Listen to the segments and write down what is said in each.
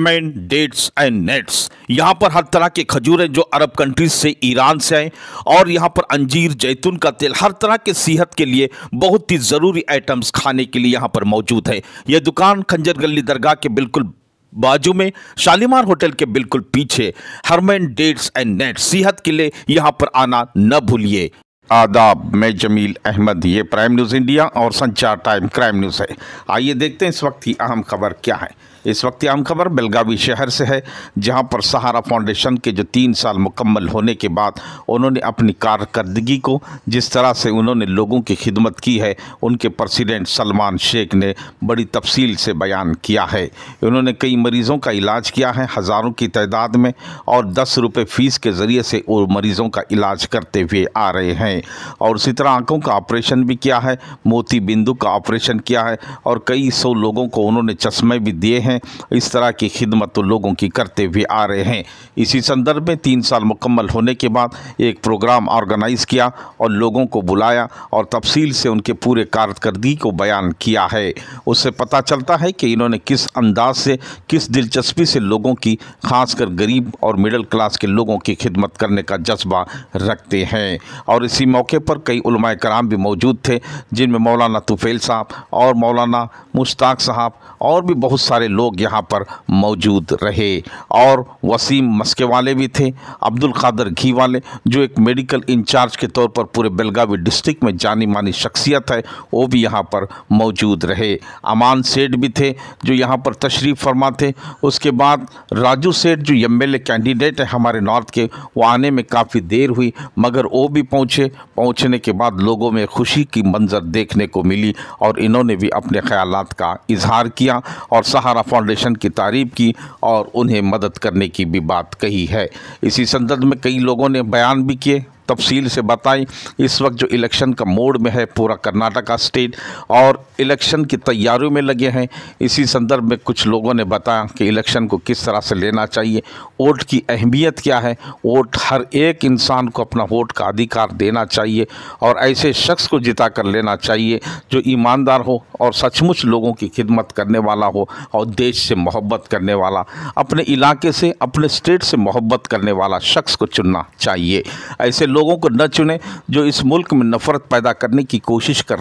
हरमैन dates and nets. यहाँ पर हर तरह के खजूरें जो अरब कंट्रीज से, ईरान से आए, और यहाँ पर अंजीर, जैतून का तेल, हर तरह के सेहत के लिए बहुत ही ज़रूरी आइटम्स खाने के लिए यहाँ पर मौजूद है। यह दुकान खंजर गली दरगाह के बिल्कुल बाजू में, शालीमार होटल के बिल्कुल पीछे। हरमैन डेट्स एंड नेट्स, सेहत के लिए यहाँ पर आना न भूलिए। आदाब, मैं जमील अहमद, ये प्राइम न्यूज़ इंडिया और संचार टाइम क्राइम न्यूज़ है। आइए देखते हैं इस वक्त की अहम खबर क्या है। इस वक्त की अहम खबर बेलगावी शहर से है, जहां पर सहारा फाउंडेशन के जो 3 साल मुकम्मल होने के बाद उन्होंने अपनी कारकर्दगी को, जिस तरह से उन्होंने लोगों की खिदमत की है, उनके प्रेसिडेंट सलमान शेख ने बड़ी तफसील से बयान किया है। उन्होंने कई मरीज़ों का इलाज किया है, हज़ारों की तादाद में, और 10 रुपये फ़ीस के ज़रिए से वो मरीज़ों का इलाज करते हुए आ रहे हैं। और उसी तरह आँखों का ऑपरेशन भी किया है, मोती बिंदु का ऑपरेशन किया है, और कई 100 लोगों को उन्होंने चश्मे भी दिए हैं। इस तरह की खिदमत तो लोगों की करते हुए आ रहे हैं। इसी संदर्भ में 3 साल मुकम्मल होने के बाद एक प्रोग्राम ऑर्गेनाइज किया और लोगों को बुलाया और तफसील से उनके पूरे कारकर्दगी को बयान किया है। उससे पता चलता है कि इन्होंने किस अंदाज से, किस दिलचस्पी से लोगों की, खासकर गरीब और मिडिल क्लास के लोगों की खिदमत करने का जज्बा रखते हैं। और इसी मौके पर कई उलमाए कराम भी मौजूद थे, जिनमें मौलाना तुफैल साहब और मौलाना मुश्ताक साहब और भी बहुत सारे लोग यहाँ पर मौजूद रहे। और वसीम मस्के वाले भी थे, अब्दुल कादर घी वाले, जो एक मेडिकल इंचार्ज के तौर पर पूरे बेलगावी डिस्ट्रिक्ट में जानी मानी शख्सियत है, वो भी यहाँ पर मौजूद रहे। अमान सेठ भी थे जो यहाँ पर तशरीफ़ फरमा थे। उसके बाद राजू सेठ जो MLA कैंडिडेट है हमारे नॉर्थ के, वो आने में काफ़ी देर हुई, मगर वो भी पहुँचने के बाद लोगों में खुशी की मंजर देखने को मिली और इन्होंने भी अपने ख्यालात का इजहार किया और सहारा फाउंडेशन की तारीफ़ की और उन्हें मदद करने की भी बात कही है। इसी संदर्भ में कई लोगों ने बयान भी किए, तफसील से बताई। इस वक्त जो इलेक्शन का मोड में है पूरा कर्नाटका स्टेट, और इलेक्शन की तैयारियों में लगे हैं। इसी संदर्भ में कुछ लोगों ने बताया कि इलेक्शन को किस तरह से लेना चाहिए, वोट की अहमियत क्या है, वोट हर एक इंसान को अपना वोट का अधिकार देना चाहिए और ऐसे शख्स को जिता कर लेना चाहिए जो ईमानदार हो और सचमुच लोगों की खिदमत करने वाला हो और देश से मोहब्बत करने वाला, अपने इलाके से, अपने स्टेट से मोहब्बत करने वाला शख्स को चुनना चाहिए। ऐसे लोगों को न चुने जो इस मुल्क में नफरत पैदा करने की कोशिश कर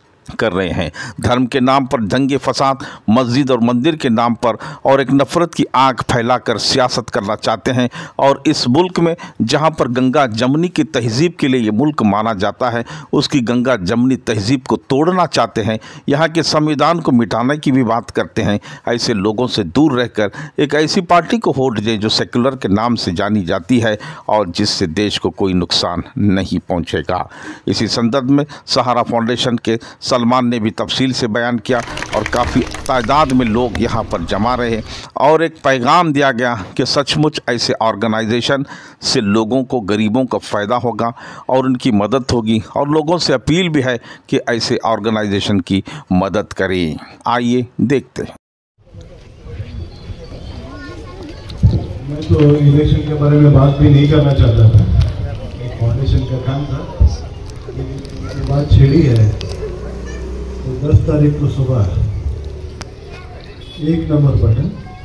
रहे हैं। धर्म के नाम पर दंगे फसाद, मस्जिद और मंदिर के नाम पर और एक नफरत की आग फैलाकर सियासत करना चाहते हैं। और इस मुल्क में जहां पर गंगा जमनी की तहजीब के लिए ये मुल्क माना जाता है, उसकी गंगा जमनी तहजीब को तोड़ना चाहते हैं, यहाँ के संविधान को मिटाने की भी बात करते हैं। ऐसे लोगों से दूर रहकर एक ऐसी पार्टी को वोट दें जो सेकुलर के नाम से जानी जाती है और जिससे देश को कोई नुकसान नहीं पहुँचेगा। इसी संदर्भ में सहारा फाउंडेशन के सलमान ने भी तफसील से बयान किया और काफ़ी तादाद में लोग यहाँ पर जमा रहे और एक पैगाम दिया गया कि सचमुच ऐसे ऑर्गेनाइजेशन से लोगों को, गरीबों का फ़ायदा होगा और उनकी मदद होगी। और लोगों से अपील भी है कि ऐसे ऑर्गेनाइजेशन की मदद करें। आइए देखते हैं। मैं तो इलेक्शन के बारे में बात भी नहीं करना चाहता था, फाउंडेशन का काम था, लेकिन बात छेड़ी है तो 10 तारीख को सुबह 1 नंबर बटन,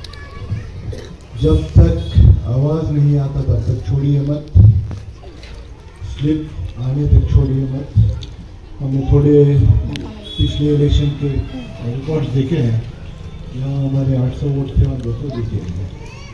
जब तक आवाज़ नहीं आता तब तक छोड़िए मत, स्लिप आने तक छोड़िए मत। हमने थोड़े पिछले इलेक्शन के रिकॉर्ड्स देखे हैं, यहाँ हमारे 800 वोट थे और 200 दिखे हैं,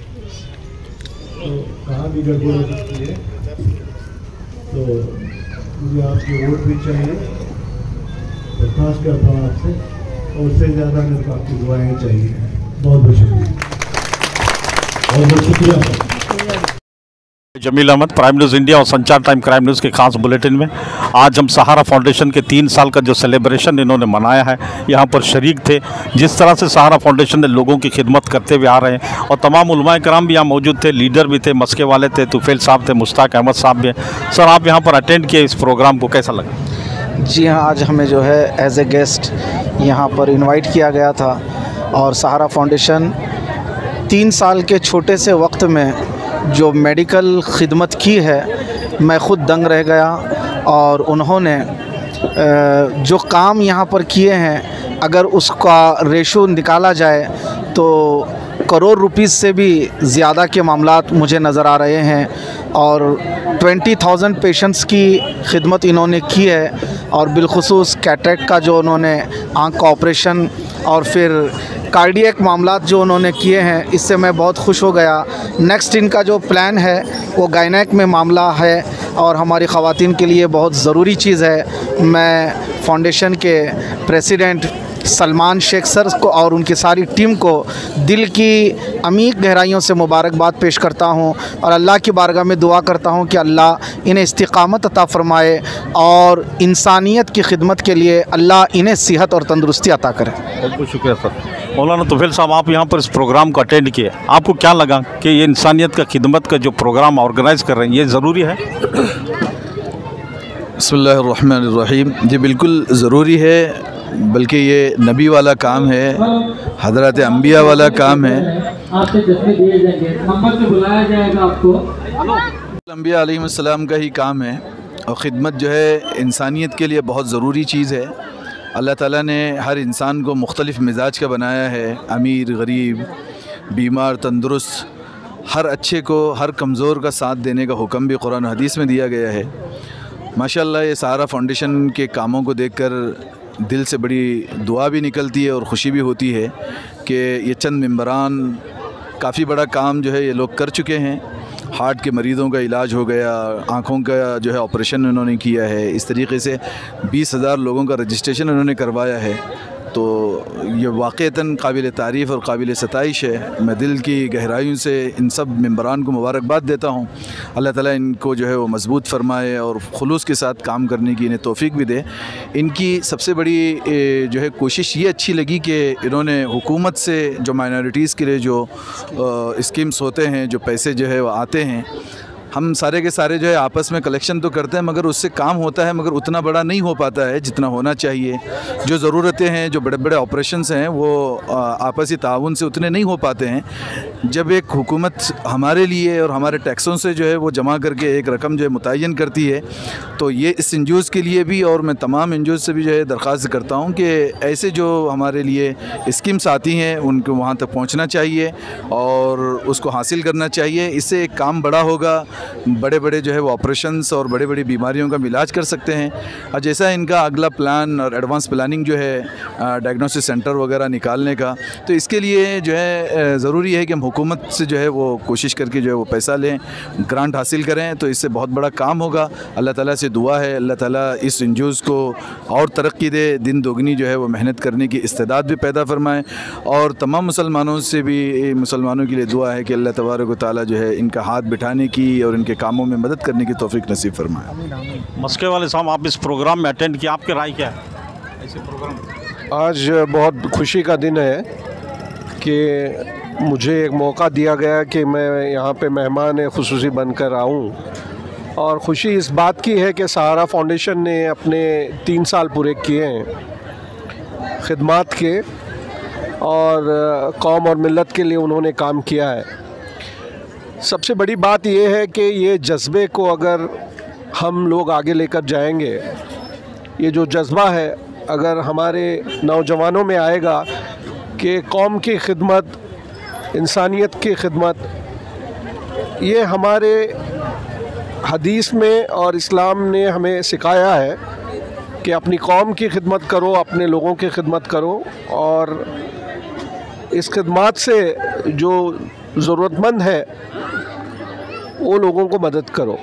तो कहाँ भी गड़बड़ हो सकती है। तो मुझे आपके वोट भी चाहिए, दरख्वास्त करता हूँ आपसे, और उससे ज़्यादा मेरे को आपकी दुआएं चाहिए। बहुत बहुत शुक्रिया, बहुत बहुत शुक्रिया। Jameel Ahmad, prime news India और संचार टाइम क्राइम न्यूज़ के खास बुलेटिन में आज हम सहारा फाउंडेशन के 3 साल का जो सेलिब्रेशन इन्होंने मनाया है, यहाँ पर शरीक थे। जिस तरह से सहारा फाउंडेशन ने लोगों की खिदमत करते हुए आ रहे हैं और तमाम उलमाए कराम भी यहाँ मौजूद थे, लीडर भी थे, मस्के वाले थे, तुफैल साहब थे, मुश्ताक अहमद साहब भी। सर, आप यहाँ पर अटेंड किए इस प्रोग्राम को, कैसा लगा? जी हाँ, आज हमें जो है एज ए गेस्ट यहाँ पर इनवाइट किया गया था और सहारा फाउंडेशन 3 साल के छोटे से वक्त में जो मेडिकल खिदमत की है, मैं ख़ुद दंग रह गया। और उन्होंने जो काम यहाँ पर किए हैं, अगर उसका रेशो निकाला जाए तो करोड़ रुपीस से भी ज़्यादा के मामलात मुझे नज़र आ रहे हैं और 20,000 पेशेंट्स की खिदमत इन्होंने की है। और बिलखुसूस कैटरेक्ट का जो उन्होंने आँख का ऑपरेशन और फिर कार्डियक मामलात जो उन्होंने किए हैं, इससे मैं बहुत खुश हो गया। नेक्स्ट इनका जो प्लान है वो गायनेक में मामला है और हमारी ख़वातीन के लिए बहुत ज़रूरी चीज़ है। मैं फाउंडेशन के प्रेसिडेंट सलमान शेख सर को और उनकी सारी टीम को दिल की अमीर गहराइयों से मुबारकबाद पेश करता हूँ और अल्लाह की बारगाह में दुआ करता हूँ कि अल्लाह इन्हें इस्तिकामत अता फ़रमाए और इंसानियत की खिदमत के लिए अल्लाह इन्हें सेहत और तंदुरुस्ती अता करे। बहुत बहुत शुक्रिया सर। मौलाना तुफैल साहब, आप यहाँ पर इस प्रोग्राम को अटेंड किए, आपको क्या लगा कि ये इंसानियत का खिदमत का जो प्रोग्राम ऑर्गेनाइज़ कर रहे हैं ये ज़रूरी है? बिस्मिल्लाहिर्रहमानिर्रहीम। जी बिल्कुल ज़रूरी है, बल्कि ये नबी वाला काम है, हज़रत अंबिया वाला काम है। आपसे जश्न दिए जाएंगे, नंबर पे बुलाया जाएगा आपको। अंबिया अलैहिस्सलाम का ही काम है और ख़िदमत जो है इंसानियत के लिए बहुत ज़रूरी चीज़ है। अल्लाह ताला ने हर इंसान को मुख्तलिफ़ मिजाज का बनाया है, अमीर गरीब, बीमार तंदुरुस्त, हर अच्छे को हर कमज़ोर का साथ देने का हुक्म भी कुरान हदीस में दिया गया है। माशाअल्लाह ये सहारा फाउंडेशन के कामों को देखकर दिल से बड़ी दुआ भी निकलती है और ख़ुशी भी होती है कि ये चंद मेंबरान काफ़ी बड़ा काम जो है ये लोग कर चुके हैं। हार्ट के मरीज़ों का इलाज हो गया, आँखों का जो है ऑपरेशन उन्होंने किया है, इस तरीके से 20,000 लोगों का रजिस्ट्रेशन उन्होंने करवाया है। तो ये वाक़ईतन काबिल तारीफ़ और काबिल सताइश है। मैं दिल की गहराइयों से इन सब मेंबरान को मुबारकबाद देता हूँ। अल्लाह ताला इनको जो है वो मज़बूत फ़रमाए और खुलूस के साथ काम करने की इन्हें तौफ़ीक भी दे। इनकी सबसे बड़ी जो है कोशिश ये अच्छी लगी कि इन्होंने हुकूमत से जो माइनॉरिटीज़ के लिए जो स्कीम्स होते हैं, जो पैसे जो है वो आते हैं, हम सारे के सारे जो है आपस में कलेक्शन तो करते हैं मगर उससे काम होता है मगर उतना बड़ा नहीं हो पाता है जितना होना चाहिए। जो ज़रूरतें हैं, जो बड़े बड़े ऑपरेशंस हैं, वो आपसी ताउन से उतने नहीं हो पाते हैं। जब एक हुकूमत हमारे लिए और हमारे टैक्सों से जो है वो जमा करके एक रकम जो है मुतय्यन करती है, तो ये इस एनजीओज़ के लिए भी और मैं तमाम एनजीओज़ से भी जो है दरख्वास्त करता हूँ कि ऐसे जो हमारे लिए स्कीम्स आती हैं उनको वहाँ तक पहुँचना चाहिए और उसको हासिल करना चाहिए। इससे एक काम बड़ा होगा, बड़े बड़े जो है वो ऑपरेशंस और बड़ी बड़ी बीमारियों का इलाज कर सकते हैं। और जैसा इनका अगला प्लान और एडवांस प्लानिंग जो है डायग्नोसिस सेंटर वगैरह निकालने का, तो इसके लिए जो है ज़रूरी है कि हम हुकूमत से जो है वो कोशिश करके जो है वो पैसा लें, ग्रांट हासिल करें, तो इससे बहुत बड़ा काम होगा। अल्लाह ताला से दुआ है अल्लाह ताला इस एनजीओज़ को और तरक्की दे, दिन दोगुनी जो है वो मेहनत करने की इस्तेदाद भी पैदा फरमाए। और तमाम मुसलमानों से भी, मुसलमानों के लिए दुआ है कि अल्लाह तबारक व तआला जो है इनका हाथ बिठाने की और इनके कामों में मदद करने की तौफीक नसीब फरमाए। मस्के वाले साहब, आप इस प्रोग्राम में अटेंड किया, आपकी राय क्या है ऐसे प्रोग्राम? आज बहुत खुशी का दिन है कि मुझे एक मौका दिया गया कि मैं यहाँ पे मेहमान ख़ुसूसी बनकर आऊँ। और ख़ुशी इस बात की है कि सहारा फाउंडेशन ने अपने 3 साल पूरे किए हैं ख़िदमत के और कौम और मिल्लत के लिए उन्होंने काम किया है। सबसे बड़ी बात यह है कि ये जज्बे को अगर हम लोग आगे लेकर जाएंगे, ये जो जज्बा है अगर हमारे नौजवानों में आएगा कि कौम की खिदमत, इंसानियत की खिदमत, ये हमारे हदीस में और इस्लाम ने हमें सिखाया है कि अपनी कौम की खिदमत करो, अपने लोगों की खिदमत करो और इस खिदमत से जो ज़रूरतमंद है वो लोगों को मदद करो।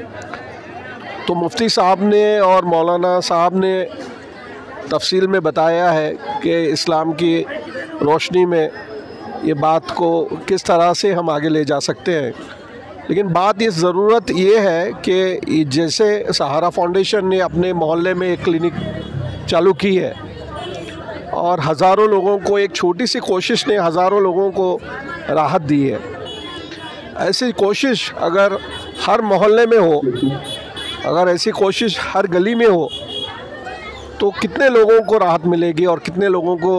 तो मुफ्ती साहब ने और मौलाना साहब ने तफसील में बताया है कि इस्लाम की रोशनी में ये बात को किस तरह से हम आगे ले जा सकते हैं। लेकिन बात इस ज़रूरत ये है कि जैसे सहारा फाउंडेशन ने अपने मोहल्ले में एक क्लिनिक चालू की है और हज़ारों लोगों को, एक छोटी सी कोशिश ने हज़ारों लोगों को राहत दी है, ऐसी कोशिश अगर हर मोहल्ले में हो, अगर ऐसी कोशिश हर गली में हो, तो कितने लोगों को राहत मिलेगी और कितने लोगों को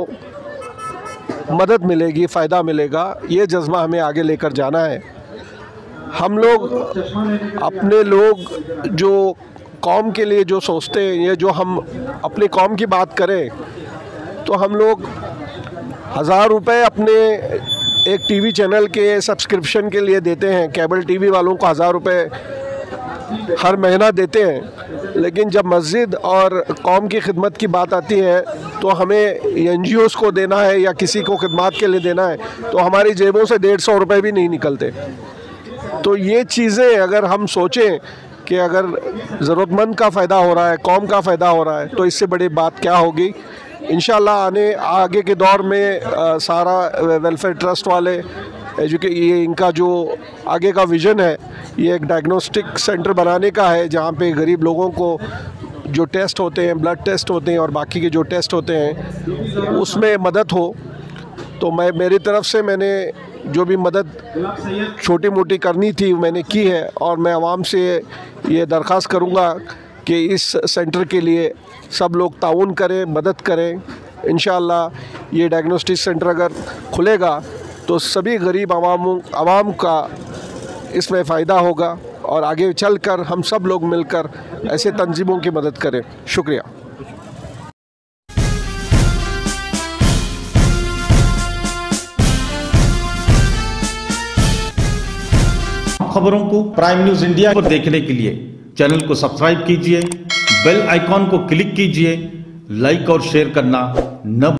मदद मिलेगी, फ़ायदा मिलेगा। ये जज्बा हमें आगे लेकर जाना है। हम लोग अपने लोग जो कौम के लिए जो सोचते हैं, ये जो हम अपनी कौम की बात करें तो हम लोग 1000 रुपये अपने एक टीवी चैनल के सब्सक्रिप्शन के लिए देते हैं, केबल टीवी वालों को 1000 रुपये हर महीना देते हैं, लेकिन जब मस्जिद और कौम की खिदमत की बात आती है तो हमें NGOs को देना है या किसी को खिदमत के लिए देना है तो हमारी जेबों से 150 रुपये भी नहीं निकलते। तो ये चीज़ें अगर हम सोचें कि अगर ज़रूरतमंद का फ़ायदा हो रहा है, कौम का फ़ायदा हो रहा है, तो इससे बड़ी बात क्या होगी। इंशाल्लाह आगे के दौर में सारा वेलफेयर ट्रस्ट वाले ये इनका जो आगे का विज़न है, ये एक डायग्नोस्टिक सेंटर बनाने का है जहाँ पे गरीब लोगों को जो टेस्ट होते हैं, ब्लड टेस्ट होते हैं और बाकी के जो टेस्ट होते हैं उसमें मदद हो। तो मेरी तरफ से मैंने जो भी मदद छोटी मोटी करनी थी मैंने की है, और मैं आवाम से ये दरख्वास्त करूँगा कि इस सेंटर के लिए सब लोग ताउन करें, मदद करें। इंशाअल्लाह ये डायग्नोस्टिक सेंटर अगर खुलेगा तो सभी गरीब आवाम का इसमें फ़ायदा होगा और आगे चलकर हम सब लोग मिलकर ऐसे तंजीमों की मदद करें। शुक्रिया। खबरों को प्राइम न्यूज़ इंडिया पर देखने के लिए चैनल को सब्सक्राइब कीजिए, बेल आइकॉन को क्लिक कीजिए, लाइक और शेयर करना न